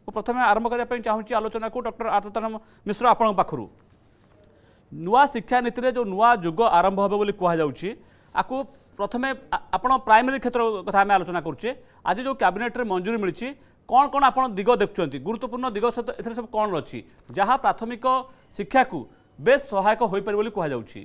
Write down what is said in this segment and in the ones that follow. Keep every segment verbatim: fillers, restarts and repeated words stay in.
प्रथम आरंभ करने चाहूँगी आलोचना को डॉक्टर आर्तताराम मिश्र आपण पाखु नुआ शिक्षा नीति में जो नुआ जुग आरंभ हे बोली कहुच्छी आपको प्रथम आपण प्राइमरी क्षेत्र कथा आम आलोचना करुचे आज जो कैबिनेट रे मंजूरी मिली कौन कौन आप दिग देखुं गुरुत्वपूर्ण दिग सहित ए सब कौन अच्छी जहाँ प्राथमिक शिक्षा को बेस सहायक हो पारे बोली कहुच्छी।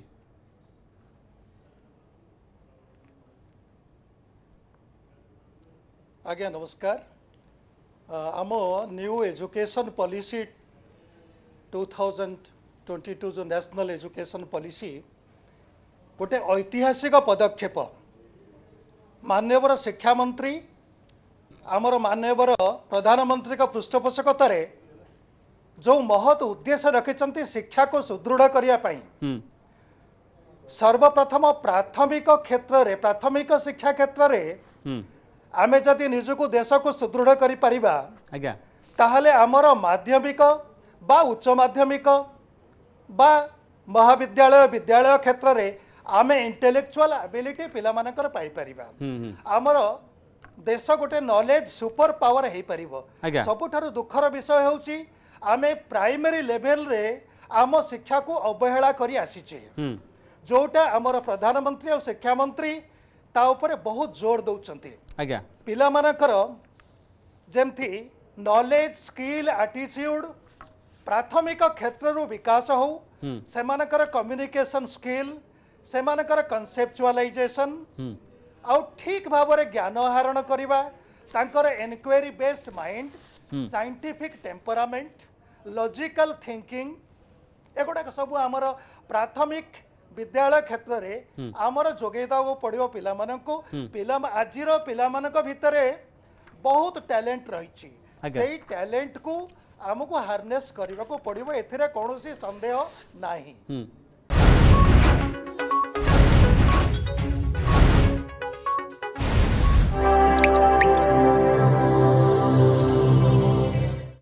आज्ञा नमस्कार। आम new education policy two thousand twenty two जो नेशनल एजुकेशन पॉलिसी गोटे ऐतिहासिक पदक्षेप माननीय शिक्षा मंत्री आमर माननीय प्रधानमंत्री का पृष्ठपोषकतार जो महत उद्देश्य रखिंट शिक्षा को सुदृढ़ करने सर्वप्रथम प्राथमिक क्षेत्र रे प्राथमिक शिक्षा क्षेत्र रे आमे जदि निजको देश को सुदृढ़ करि परिबा ताहले आमर माध्यमिक बा उच्च माध्यमिक बा महाविद्यालय विद्यालय क्षेत्र रे आमे इंटेलेक्चुअल एबिलिटी पिला मानकर पाई परिबा आमर देश गोटे नॉलेज सुपर पावर हे परिबो। सबुठारु दुखर विषय होउची आमे प्राइमरी लेवल रे आम शिक्षा को अवहेला करी आसीचे जोटा आमर प्रधानमंत्री और शिक्षा मंत्री ता ऊपर बहुत जोर दौरान आज्ञा पिला मानकर जेमथी नॉलेज स्किल एटीट्यूड प्राथमिक क्षेत्र रो विकास हो सेमानकर कम्युनिकेशन स्किल सेमानकर कन्सेप्चुअलाइजेशन आउ ठीक भाव में ज्ञान आहरण करवा तांकर enquiry based mind scientific temperament logical thinking एगुड़ा सब आमर प्राथमिक विद्यालय क्षेत्र रे आमर जोगेदा पड़ो पिला मानको पिला आजिर पिला मानक भितरे बहुत टैलेंट रही सेही टैलेंट को आमको हार्नेस करने को पड़ो एथिरे कौन संदेह नहीं।